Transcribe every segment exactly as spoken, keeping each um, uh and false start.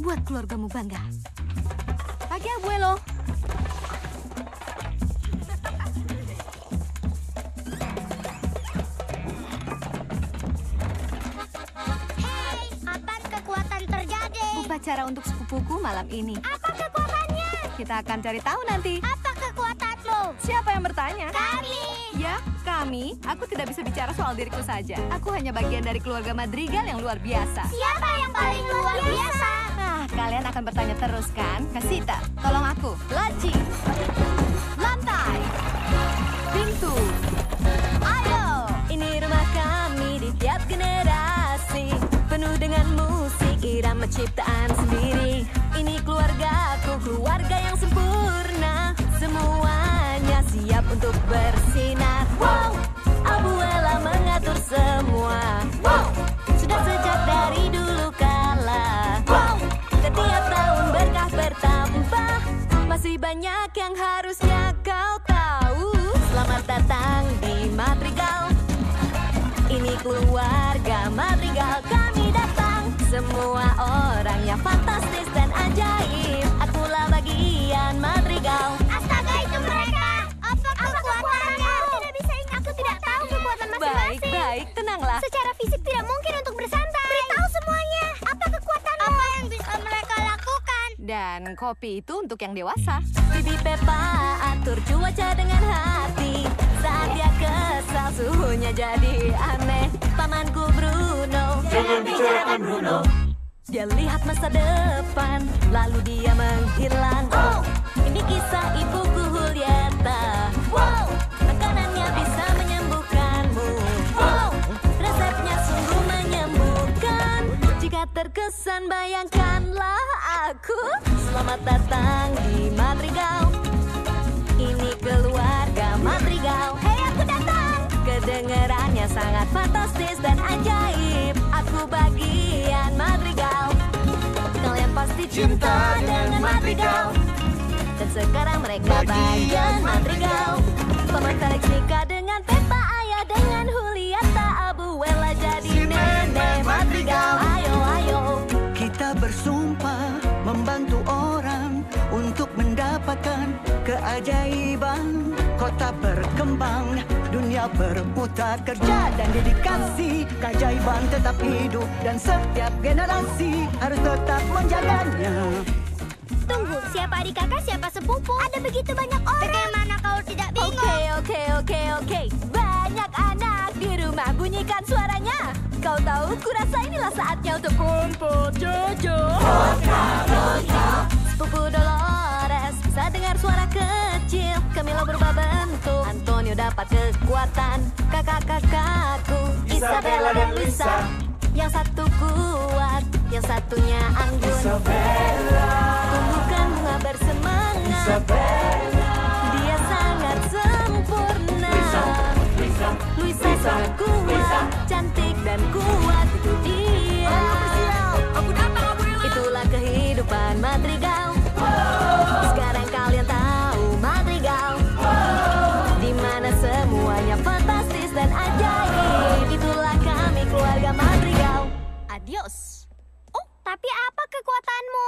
Buat keluargamu bangga. Pagi, Abuelo. Hei, apa kekuatan terjadi? Upacara untuk sepupuku malam ini. Apa kekuatannya? Kita akan cari tahu nanti. Apa kekuatanmu? Siapa yang bertanya? Kami. Ya, kami. Aku tidak bisa bicara soal diriku saja. Aku hanya bagian dari keluarga Madrigal yang luar biasa. Siapa yang paling luar biasa? Nah, kalian akan bertanya terus kan? Kasita, tolong aku. Laci. Lantai. Pintu. Ayo. Ini rumah kami di tiap generasi. Penuh dengan musik, irama ciptaan sendiri. Ini keluargaku, keluarga yang sempurna. Semuanya siap untuk bersinar. Wow, Abuela mengatur semua. Wow, sudah sejak dari dulu kala. Wow, setiap tahun berkah bertambah. Masih banyak yang harusnya kau tahu. Selamat datang di Madrigal. Ini keluarga Madrigal, kami datang. Semua orangnya fantastis dan ajaib. Akulah bagian Madrigal. Astaga, itu mereka. Apa kekuatannya? Aku tidak bisa ingat. Aku tidak tahu kekuatan Baik, masing-masing. baik, tenanglah. Secara fisik tidak mungkin untuk bersantai. Beritahu semuanya. Apa kekuatanmu? Apa yang bisa mereka lakukan? Dan kopi itu untuk yang dewasa. Bibi Peppa atur cuaca dengan hati. Saat dia kesal suhunya jadi aneh. Pamanku Bruno, Jangan bicarakan Bruno. dia lihat masa depan, lalu dia menghilang. Oh, ini kisah ibuku Julieta. Wow, makanannya bisa menyembuhkanmu. Wow, resepnya sungguh menyembuhkan. Jika terkesan bayangkanlah aku. Selamat datang di Madrigal. Ini keluarga Madrigal. Hei, aku datang. Kedengerannya sangat fantastis dan ajaib. Aku bagian Madrigal. Kalian pasti cinta dengan Madrigal. Dan sekarang mereka bagian Madrigal. Paman Felix nikah dengan Peppa, ayah dengan Julieta, Abuela jadi nenek Madrigal. Ayo, ayo. Kita bersumpah membantu orang untuk mendapatkan keajaiban. Kota berkembang, dunia berputar, kerja dan dedikasi. Keajaiban tetap hidup dan setiap generasi harus tetap menjaganya. Tunggu, siapa adik kakak, siapa sepupu? Ada begitu banyak orang. Bagaimana kau tidak bingung? Oke, oke, oke, oke. Banyak anak di rumah, bunyikan suaranya. Kau tahu, kurasa inilah saatnya untuk kumpul Jojo. Sepupu Dolores bisa dengar suara kecil. Camilo berubah bentuk, Antonio dapat kekuatan. Kakak-kakakku, Isabella dan Luisa. Yang satu kuat, yang satunya anggun. Tumbuhkan bunga bersemangat. Dia sangat sempurna. Luisa sangat kuat, cantik dan kuat, itu dia. Itulah kehidupan Madrigal. Sekarang kalian tahu Madrigal, di mana semuanya fantastis dan ajaib. Itulah kami keluarga Madrigal. Adios. Oh, tapi apa kekuatanmu?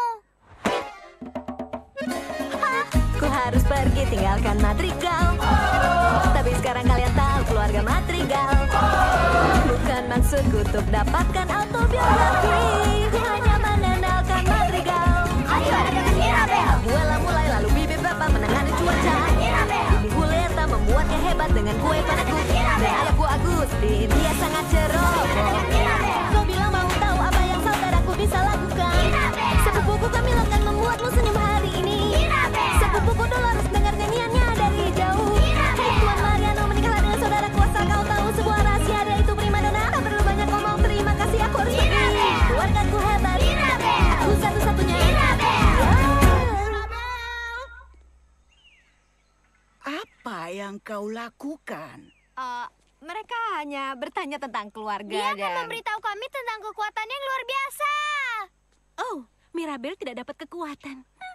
Ku harus pergi tinggalkan Madrigal. Tapi sekarang kalian tahu keluarga Madrigal. Bukan maksudku untuk dapatkan autobiografi. Ku hanya mengenalkan Madrigal. Ayo, ada dengan Mirabel. Abuela mulai lalu Bibi Peppa menangani cuaca. Bibi Julieta membuatnya hebat dengan kue panaku. Dan ayahku Agustin, dia sangat ceroboh. Kau bilang mau tahu apa yang saudaraku bisa lakukan? Sepupuku Camilo akan membuatmu senyum hari ini. Sepupuku Dolores dengar nyanyiannya dari jauh. Hei Tuan Mariano, menikahlah dengan saudaraku asal kau tahu sebuah rahasia, dia itu primadona. Tak perlu banyak ngomong, terima kasih, aku harus pergi. Keluargaku hebat. Aku satu-satunya. Apa yang kau lakukan? Uh, mereka hanya bertanya tentang keluarga Dia akan dan... memberitahu kami tentang kekuatan yang luar biasa. Oh, Mirabel tidak dapat kekuatan.